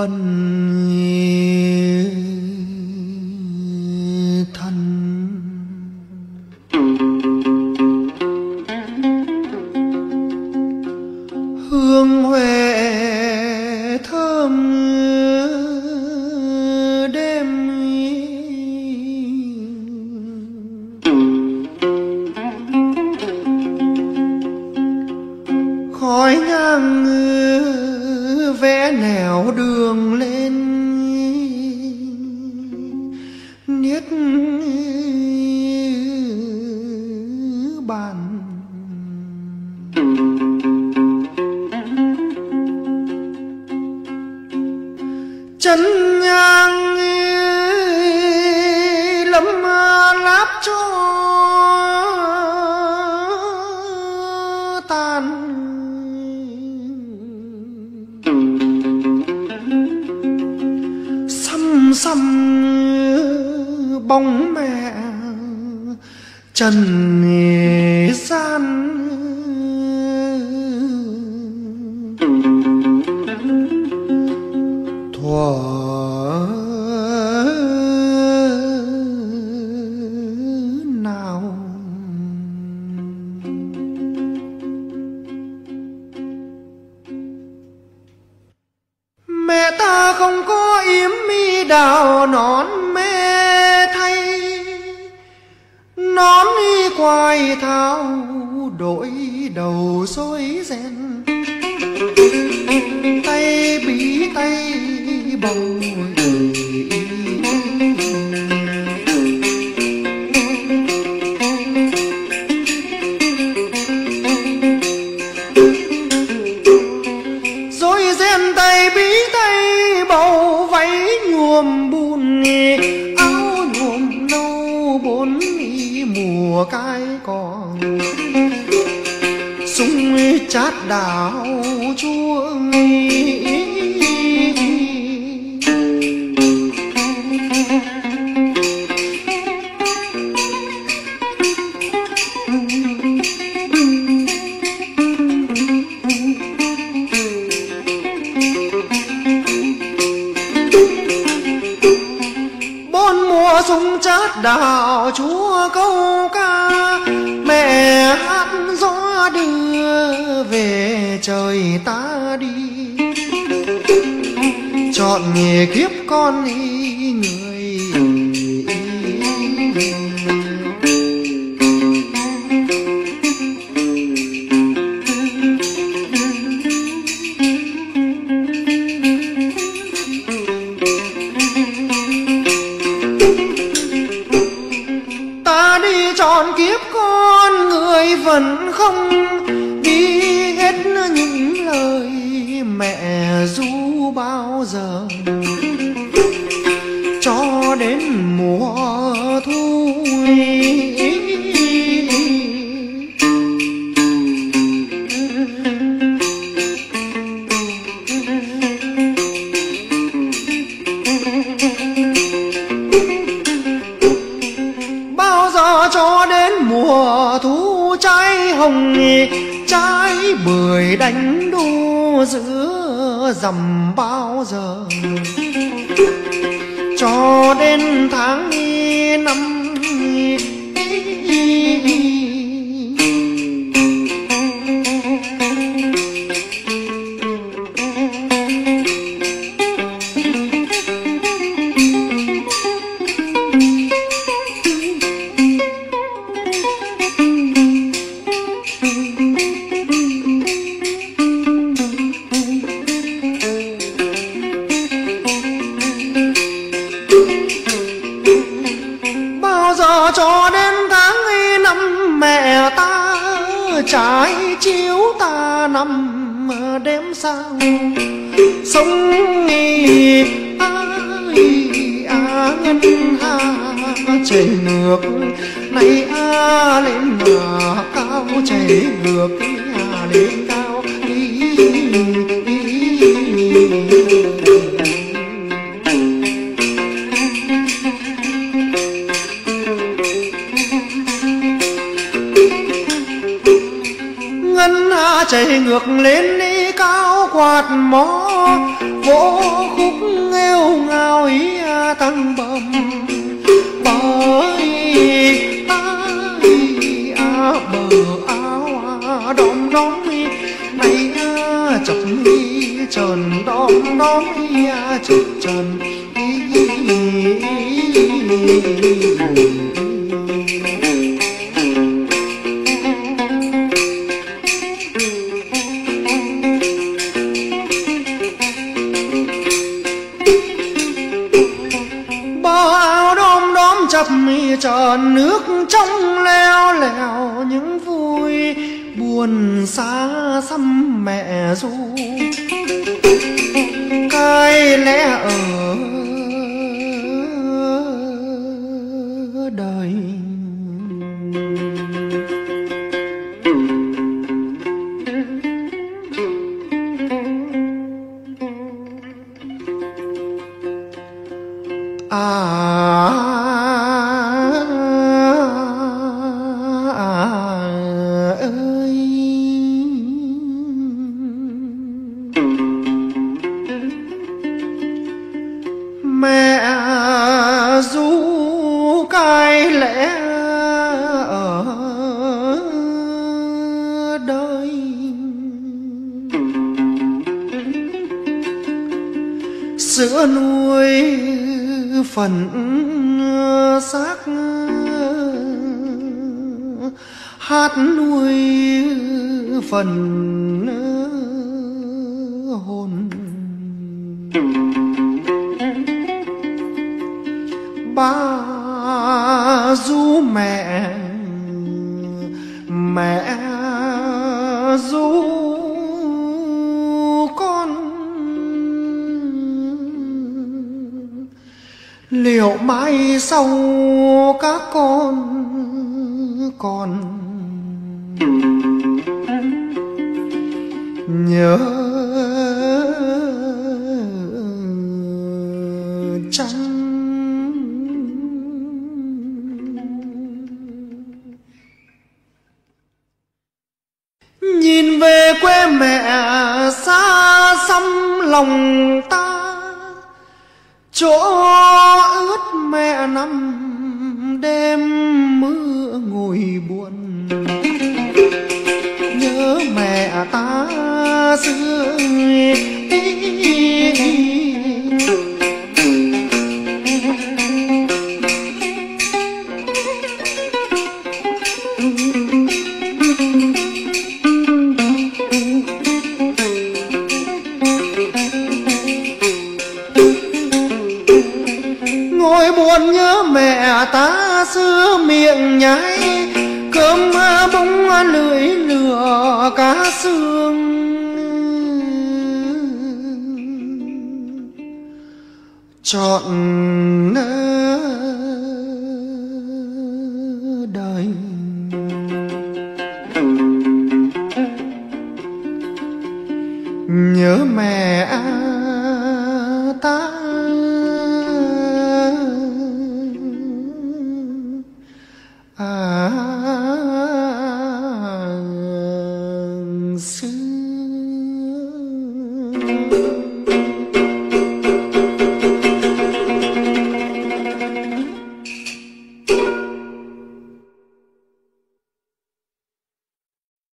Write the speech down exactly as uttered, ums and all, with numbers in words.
ân thân. Hương huệ thơm đêm, khói nhang vẽ nẻo đường lên, niết bàn. Chân nhang lấm láp cho tàn, xăm xăm bóng mẹ trần gian. Thuở nào mẹ ta không có yếm mi đào nón mê thay, nón y quai thao đội đầu rối ren, tay bí tay bồng rối ren, tay bí tay bầu váy nhuộm bùn, áo nhuộm nâu bốn mùa cai cỏ, súng chát đào chuông. Bốn mùa súng chát đào chúa câu ca, mẹ hát gió đưa về trời ta đi. Chọn nghề kiếp con y người, ta đi chọn kiếp con người vẫn không đi hết những lời mẹ ru bao giờ, cho đến mùa thu. Bao giờ cho đến mùa thu trái hồng, trái bưởi đánh đu giữa rằm bao giờ, cho đến tháng năm cho đến tháng năm mẹ ta trái chiếu ta nằm đêm sao sống nghi ai a nhân ha chảy ngược này a lên mà cao chảy ngược a lên cao đi, đi, đi. Ngân hà chảy ngược lên đi cao quạt mó vỗ khúc nghêu ngao ý tăng bầm bởi ai à, bờ áo à, đom đóm này à, chập mi trần đom đóm à, chập trần chập mi tròn nước trong leo lèo những vui buồn xa xăm mẹ ru cái lẽ ở đời à mẹ ru cái lẽ ở đời sữa nuôi phần xác hát nuôi phần hồn ba ru mẹ mẹ ru con liệu mai sau các con còn nhớ chăng nhìn về quê mẹ xa xăm lòng ta chỗ ướt mẹ nằm đêm mưa ngồi buồn nhớ mẹ ta xưa ngồi buồn nhớ mẹ ta xưa miệng nhái cơm bông lưỡi lửa cá xương trọn đời nhớ mẹ ta à, xưa